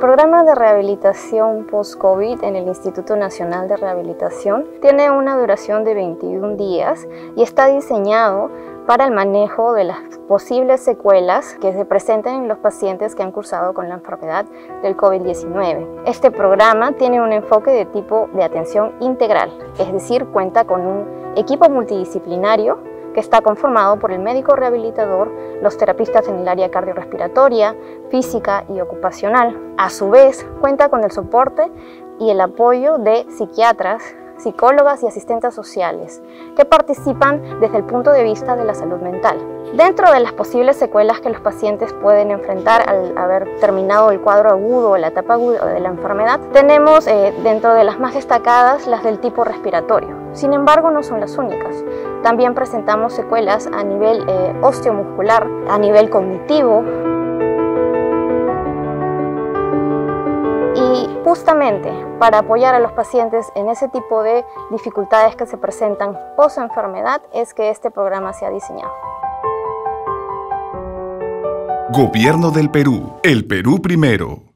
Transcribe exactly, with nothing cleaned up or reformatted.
programa de rehabilitación post-COVID en el Instituto Nacional de Rehabilitación tiene una duración de veintiún días y está diseñado para el manejo de las posibles secuelas que se presenten en los pacientes que han cursado con la enfermedad del COVID diecinueve. Este programa tiene un enfoque de tipo de atención integral, es decir, cuenta con un equipo multidisciplinario que está conformado por el médico rehabilitador, los terapistas en el área cardiorrespiratoria, física y ocupacional. A su vez, cuenta con el soporte y el apoyo de psiquiatras, psicólogas y asistentes sociales que participan desde el punto de vista de la salud mental. Dentro de las posibles secuelas que los pacientes pueden enfrentar al haber terminado el cuadro agudo o la etapa aguda de la enfermedad, tenemos eh, dentro de las más destacadas las del tipo respiratorio. Sin embargo, no son las únicas. También presentamos secuelas a nivel eh, osteomuscular, a nivel cognitivo. Y justamente para apoyar a los pacientes en ese tipo de dificultades que se presentan post-enfermedad es que este programa se ha diseñado. Gobierno del Perú. El Perú primero.